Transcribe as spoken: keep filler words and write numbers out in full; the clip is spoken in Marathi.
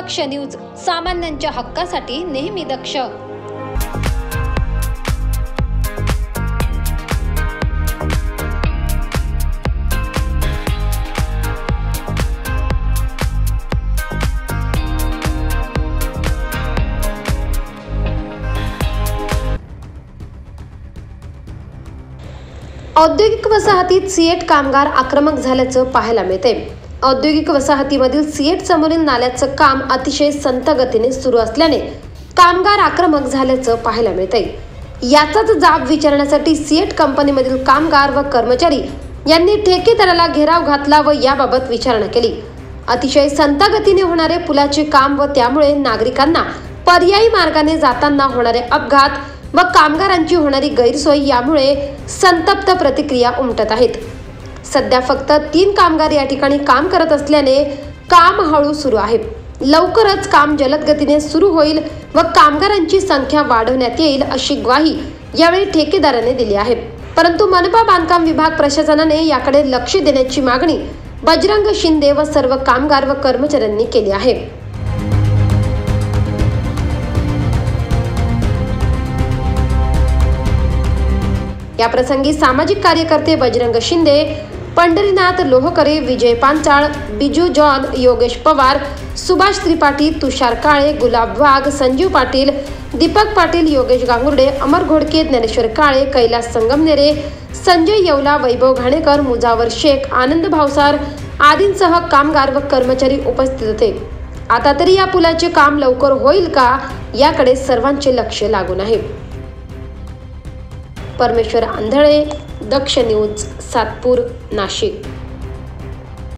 दक्ष न्यूज, सामान्यांच्या हक्कासाठी नेहमी दक्ष। औद्योगिक वसाहतीत सिएट कामगार आक्रमक झाल्याचं पाहायला मिळते। औद्योगिक वसाहतीमधील सिएट समोरील नाल्याचं काम अतिशय संथ गतीने सुरू असल्याने कामगार आक्रमक झाल्याचं पाहायला मिळते। याचाच जाब विचारण्यासाठी सिएट कंपनीमधील कामगार व कर्मचारी यांनी ठेकेदाराला घेराव घातला व याबाबत विचारणा केली। अतिशय संथ गतीने होणारे पुलाचे काम व त्यामुळे नागरिकांना पर्यायी मार्गाने जाताना होणारे अपघात व कामगारांची होणारी गैरसोय यामुळे संतप्त प्रतिक्रिया उमटत आहेत। सध्या फक्त तीन कामगार या ठिकाणी काम करत असल्याने काम हळू सुरू आहे। लवकरच काम जलद गतीने सुरू होईल व कामगारांची संख्या वाढवण्यात येईल अशी ग्वाही यावेळी ठेकेदाराने दिली आहे। परंतु मनपा बांधकाम विभाग प्रशासनाने याकडे लक्ष देण्याची मागणी बजरंग शिंदे व सर्व कामगार व कर्मचाऱ्यांनी केली आहे। या प्रसंगी सामाजिक कार्यकर्ते बजरंग शिंदे, पंढरीनाथ लोहकरे, विजय पांचाळ, बिजू जॉन, योगेश पवार, सुभाष त्रिपाठी, तुषार काळे, गुलाब वाघ, संजीव पाटील, दीपक पाटील, योगेश गांगुर्डे, अमर घोडके, ज्ञानेश्वर काळे, कैलास संगमनेरे, संजय येवला, वैभव घाणेकर, मुजावर शेख, आनंद भावसार आदींसह कामगार व कर्मचारी उपस्थित होते। आता तरी या पुलाचे काम लवकर होईल का याकडे सर्वांचे लक्ष लागून आहे। परमेश्वर आंधळे, दक्ष न्यूज, सातपूर, नाशिक।